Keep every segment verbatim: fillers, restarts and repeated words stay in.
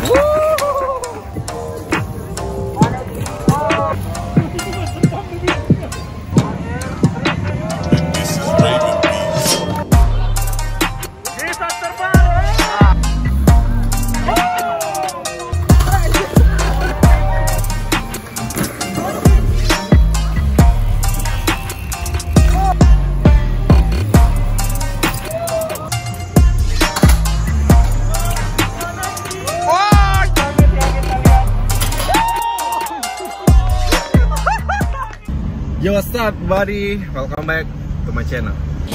Yo, what's up, buddy? Welcome back to my channel.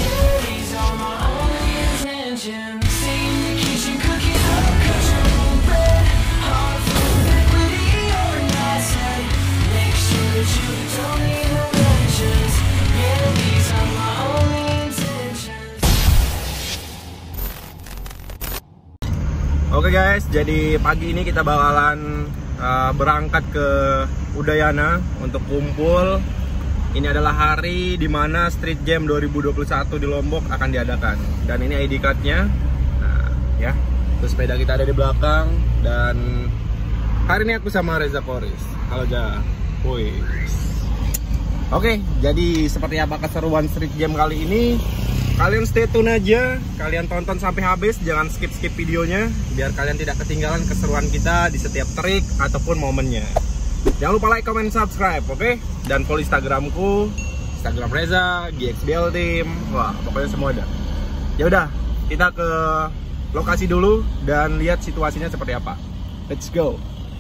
Oke guys, jadi pagi ini kita bakalan uh, berangkat ke Udayana untuk kumpul. Ini adalah hari dimana Street Jam dua ribu dua puluh satu di Lombok akan diadakan. Dan ini I D card-nya. Nah, ya. Terus sepeda kita ada di belakang. Dan hari ini aku sama Reza Koris. Halo Ja. Woi. Oke, jadi seperti apa keseruan Street Jam kali ini? Kalian stay tune aja. Kalian tonton sampai habis. Jangan skip-skip videonya. Biar kalian tidak ketinggalan keseruan kita di setiap trik ataupun momennya. Jangan lupa like, comment, subscribe, oke? Okay? Dan follow Instagramku, Instagram Reza, G X B L Team, wah pokoknya semua ada. Ya udah, kita ke lokasi dulu dan lihat situasinya seperti apa. Let's go.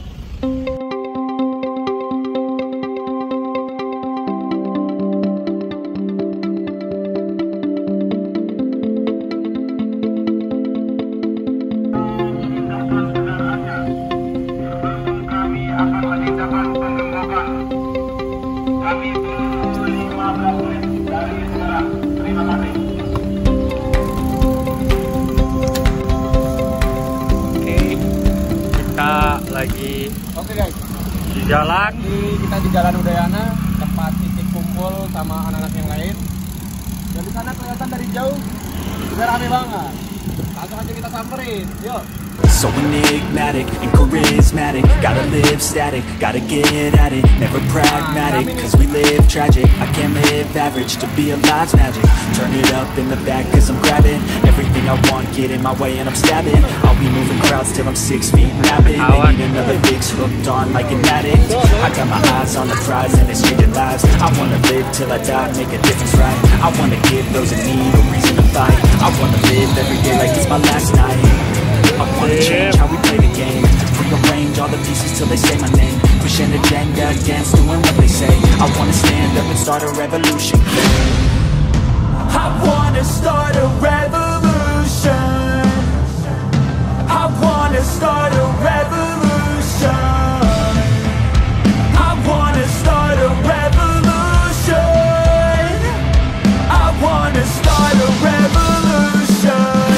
Lagi oke guys, di jalan di, kita di Jalan Udayana, tempat titik kumpul sama anak-anak yang lain. Dan di sana kelihatan dari jauh udah rame banget. Langsung aja kita samperin, yuk. So enigmatic and charismatic, gotta live static, gotta get at it, never pragmatic, cause we live tragic. I can't live average, to be alive's magic. Turn it up in the back cause I'm grabbing everything I want, get in my way and I'm stabbing. I'll be moving crowds till I'm six feet napping. They need another fix, hooked on like an addict. I got my eyes on the prize and it's changing lives. I wanna live till I die, make a difference right. I wanna give those in need a reason to fight. I wanna live every day like it's my last night. I wanna change how we play the game, rearrange all the pieces till they say my name, push an agenda against doing what they say. I wanna stand up and start a revolution. I wanna start a revolution. I wanna start a revolution. I wanna start a revolution. I wanna start a revolution.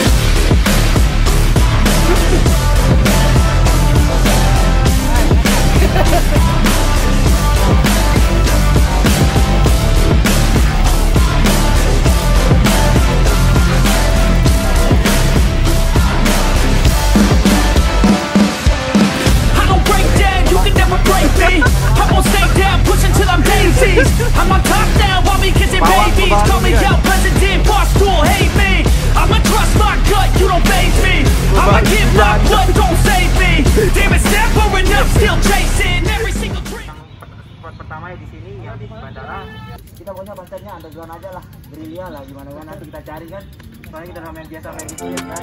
I'm on top now, all because it babies. Call me out, president, boss tool, hate me. I'ma trust my gut, you don't faze me. I'ma give my blood, don't save me. Damn it, step for enough, still chasing every single dream. Spot pertama di sini yang di bandara. Kita pokoknya konsepnya underground aja lah, gerilya lah, gimana kan nanti kita cari kan. Soalnya kita udah main biasa main di sini kan.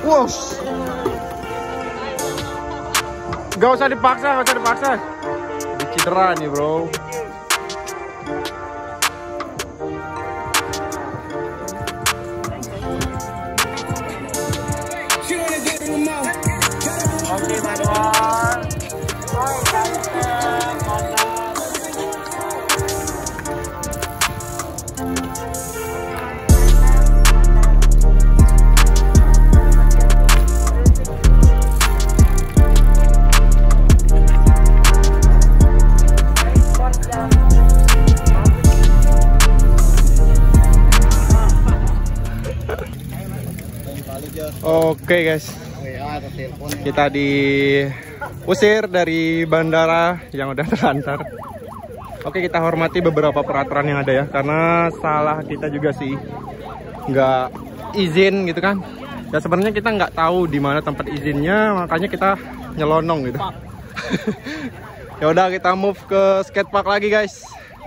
Wush. Gak usah dipaksa, gak usah dipaksa. Cedera nih bro. Oke, Manual. Oke guys, kita diusir dari bandara yang udah terlantar. Oke, kita hormati beberapa peraturan yang ada ya, karena salah kita juga sih nggak izin gitu kan. Ya sebenarnya kita nggak tahu di mana tempat izinnya, makanya kita nyelonong gitu. Ya udah, kita move ke skatepark lagi guys.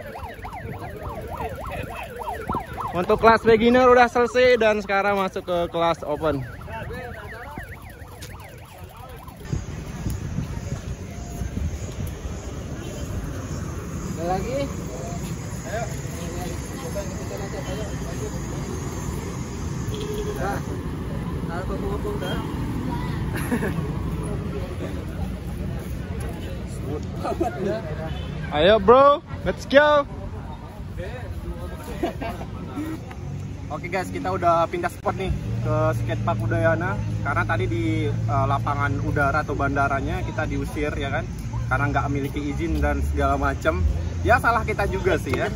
Untuk kelas beginner udah selesai dan sekarang masuk ke kelas open. Ada lagi? Ayo. Nah, aku ngomong dah. Ayo bro, let's go. Oke guys, kita udah pindah spot nih ke skatepark Udayana. Karena tadi di uh, lapangan udara atau bandaranya kita diusir ya kan, karena nggak memiliki izin dan segala macam. Ya salah kita juga sih ya.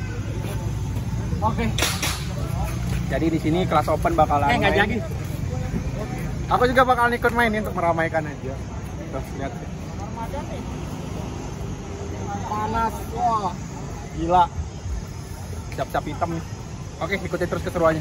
Oke. Jadi di sini kelas open bakalan Eh, nggak main. jadi. Aku juga bakalan ikut main untuk meramaikan aja. Tuh, lihat. Panas, wah, gila. Cap-cap hitam nih. Oke, ikuti terus keseruannya.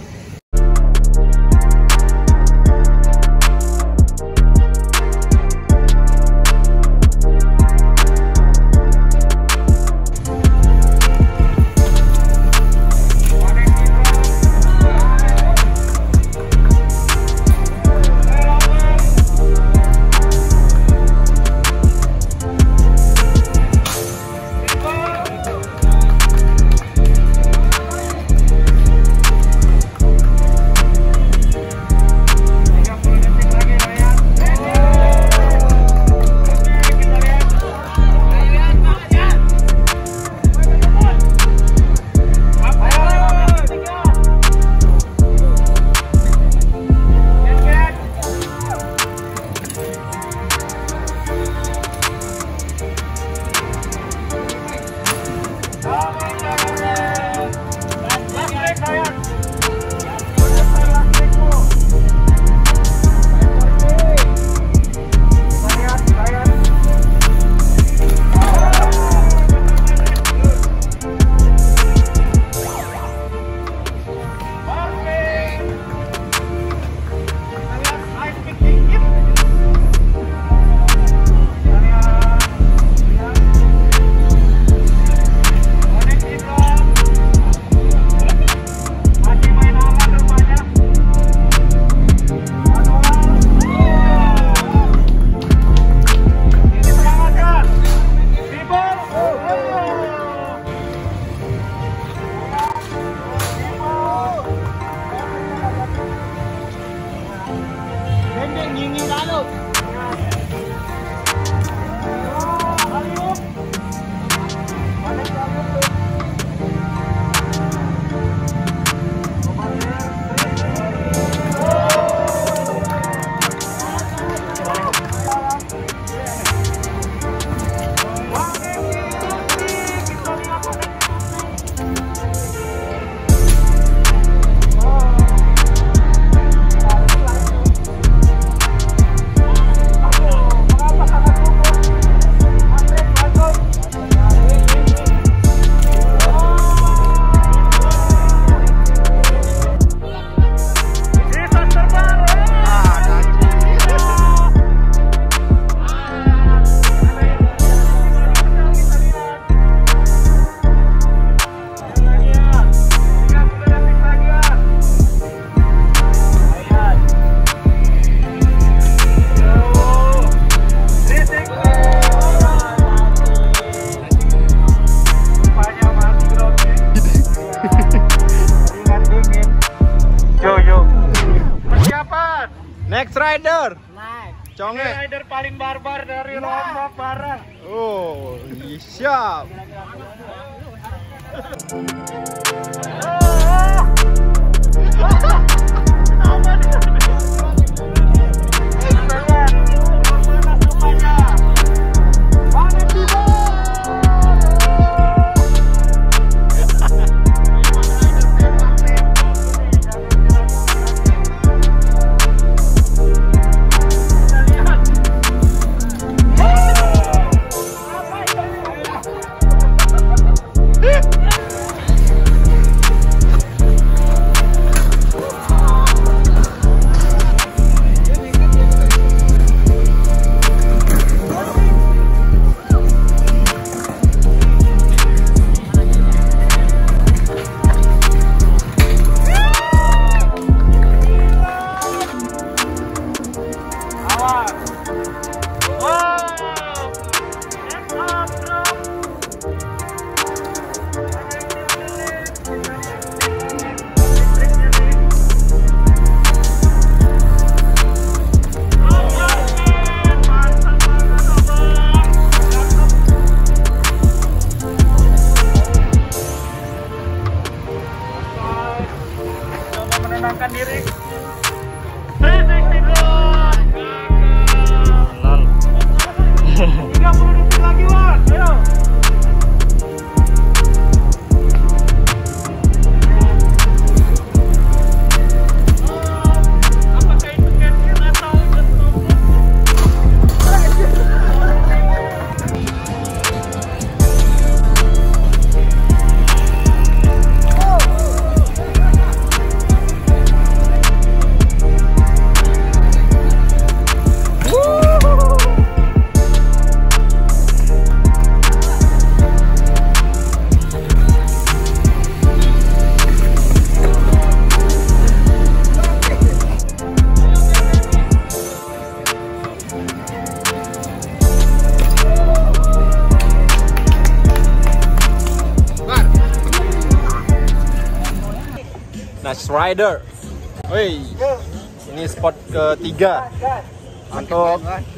Next rider. Naik. Conge. Rider paling barbar dari Lombok Barat. Oh, siap. Next rider. Woi, ini spot ketiga untuk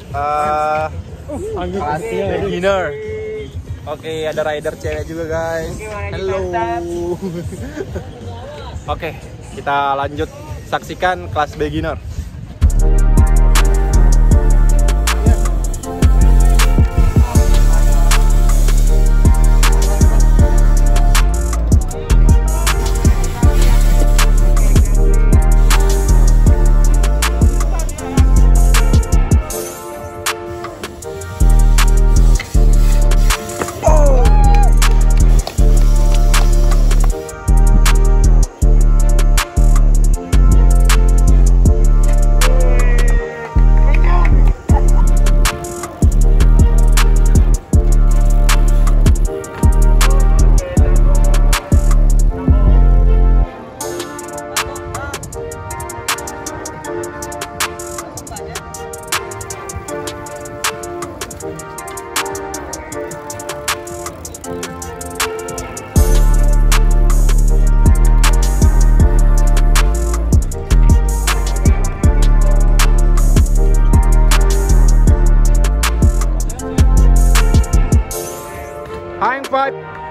uh, kelas beginner. Oke, ada rider cewek juga guys. Hello. Oke, kita lanjut saksikan kelas beginner. High five.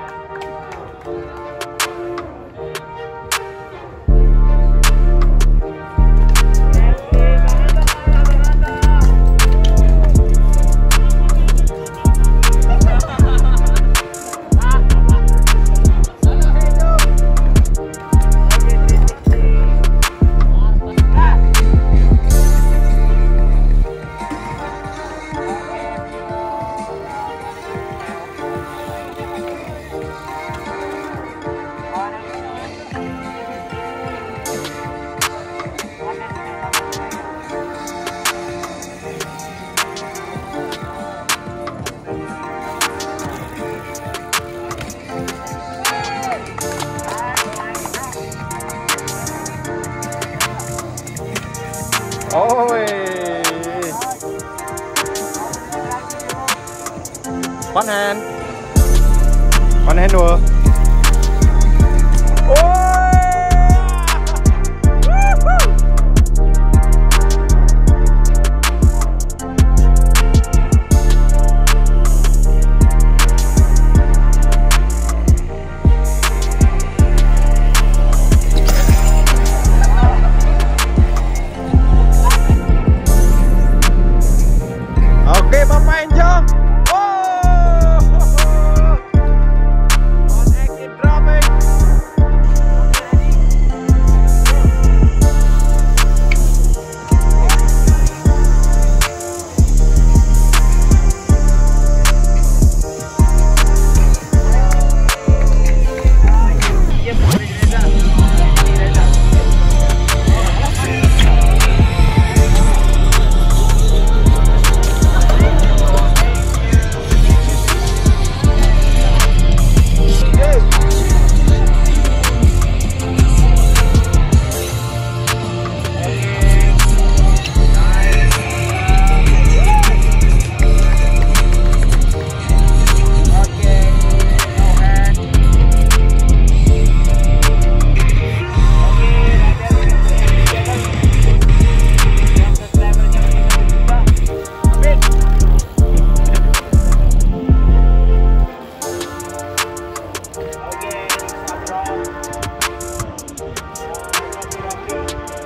Oh, one hand, one hand dulu. Oh,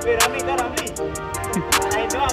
Rami kan Rami. Lain doang.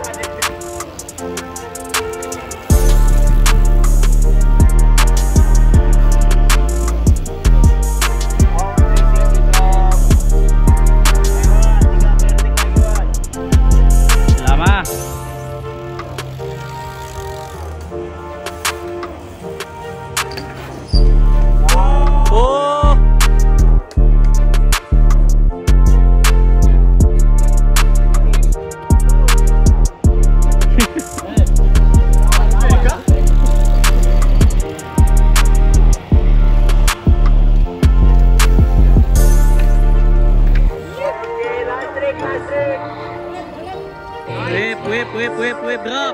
Whip, whip, whip, whip, whip, drop.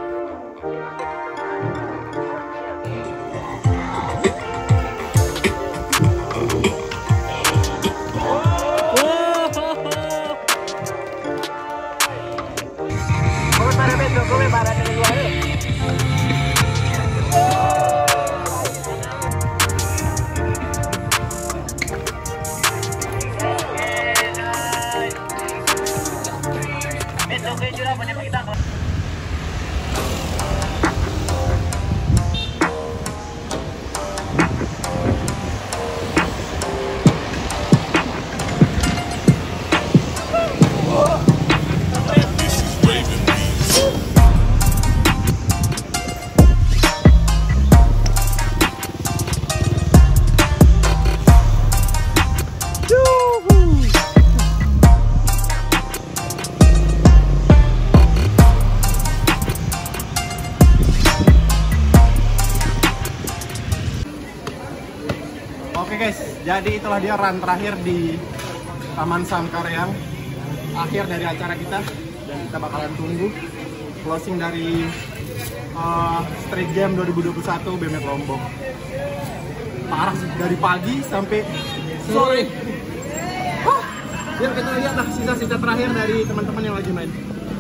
Come para Pedro, come para nel luare. Pedro ke jura pada kita. Oke guys, jadi itulah dia run terakhir di Taman Sangkareang, akhir dari acara kita, dan kita bakalan tunggu closing dari uh, Street Game dua ribu dua puluh satu B M X Lombok. Parah sih, dari pagi sampai sore. Huh, biar kita lihat lah sisa-sisa terakhir dari teman-teman yang lagi main.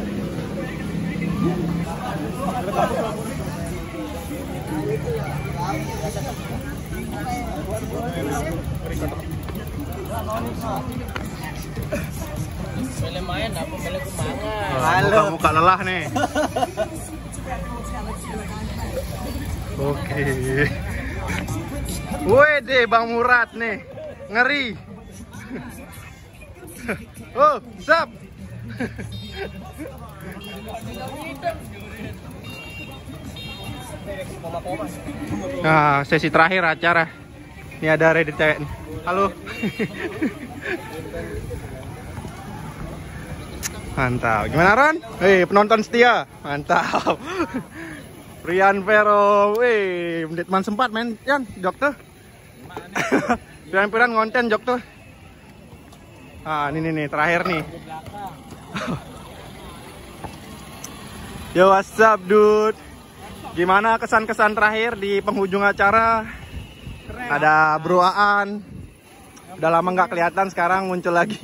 Main apa boleh kumangan. Halo. Muka lelah nih. Oke. Wede Bang Murad nih. Ngeri. Oh, sap. Nah, sesi terakhir acara. Ini ada Reddit cewek nih. Halo. Mantap. Gimana Ron? Hei, penonton setia. Mantap. Rian Vero. Wih, menit man sempat main Yan, jok tuh. Piran-piran ngonten jok tuh. Ah, ini nih, nih terakhir nih. Yo, what's up, dude? Gimana kesan-kesan terakhir di penghujung acara? Keren, ada Bro Aan. Udah lama nggak kelihatan, sekarang muncul lagi.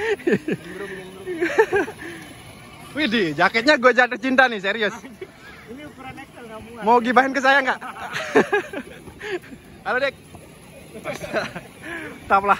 Widih, jaketnya gue jatuh cinta nih, serius. Ini ukuran X L kamu. Mau gibahin ke saya nggak? Halo Dek. Tap lah.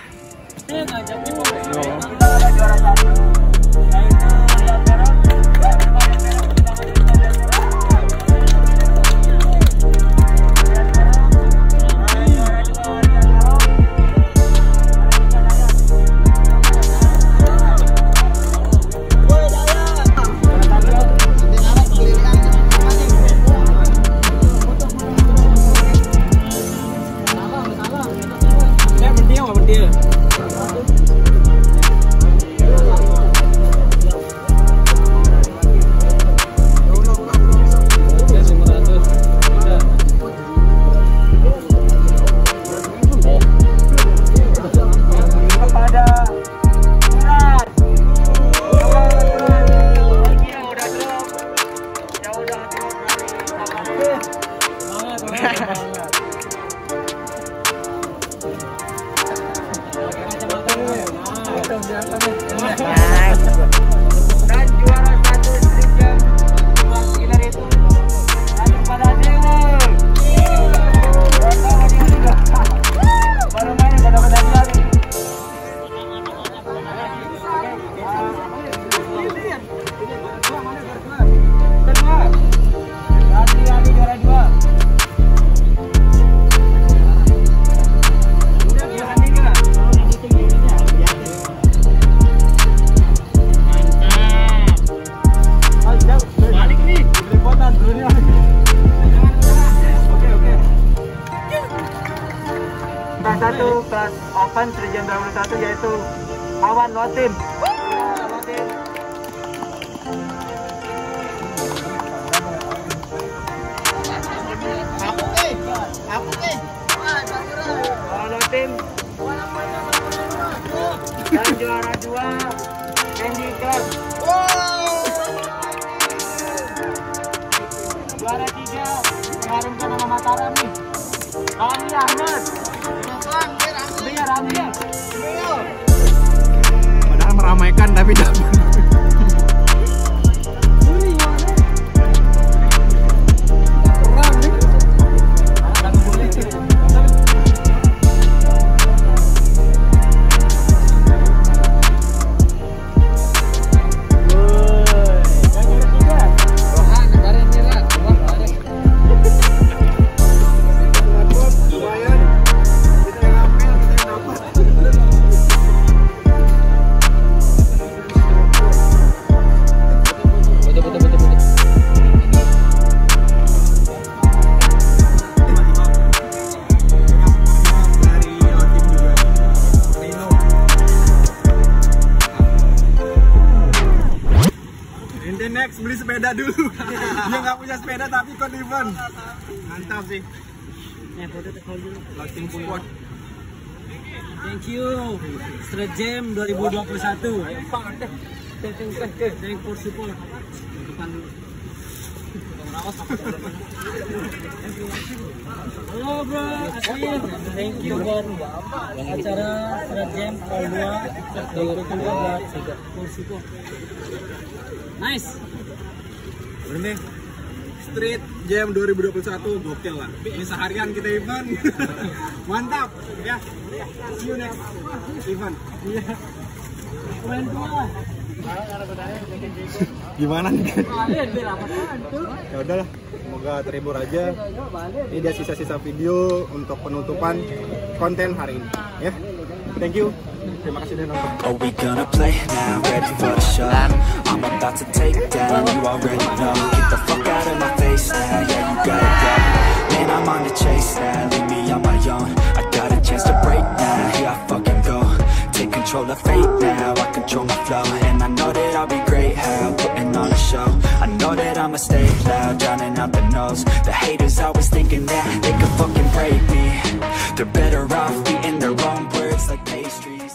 delapan Street Jam dua ribu dua puluh satu yaitu Awan Lotim. Lotim. Aku ke, aku ke. Awan Lotim. Dan juara dua Candy Crush. Juara tiga mengharumkan nama Mataram nih. Rami Ahmad. Iya Rami ya. Padahal meramaikan tapi dapat. Next beli sepeda dulu. Dia nggak punya sepeda tapi ikut event. Mantap sih. Ya, foto tekol dulu. Loting squad. Thank you. Street Jam dua ribu dua puluh satu. Thank you for support. Depan dulu. Halo bro, Asmin. Thank you buat acara Street Jam Hall dua dua ribu dua puluh dua for support. Nice. Bener. Street Jam dua ribu dua puluh satu gokil lah. Ini seharian kita event. Mantap ya. See you next event. Iya. Keren tuh. Gimana nih? Ya udahlah, semoga terhibur aja. Ini dia sisa-sisa video untuk penutupan konten hari ini ya. Thank you. Terima kasih udah nonton. Are we gonna play now? Ready for the show? I'm about to take down, you already know. Get the fuck out of my face now, yeah you gotta go. Man, I'm on the chase now, leave me on my own. I got a chance to break now, here I fucking go. Take control of fate now, I control my flow. And I know that I'll be great, how putting on a show. I know that I'ma stay loud, drowning out the noise. The haters always thinking that they could fucking break me. They're better off eating their own words like pastry.